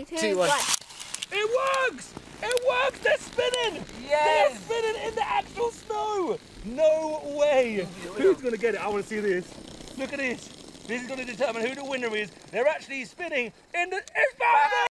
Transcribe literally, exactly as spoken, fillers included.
two, two one. one. It works! It works! They're spinning! Yes! They're spinning in the actual snow! No way! Who's going to get it? I want to see this. Look at this. This is going to determine who the winner is. They're actually spinning in the... It's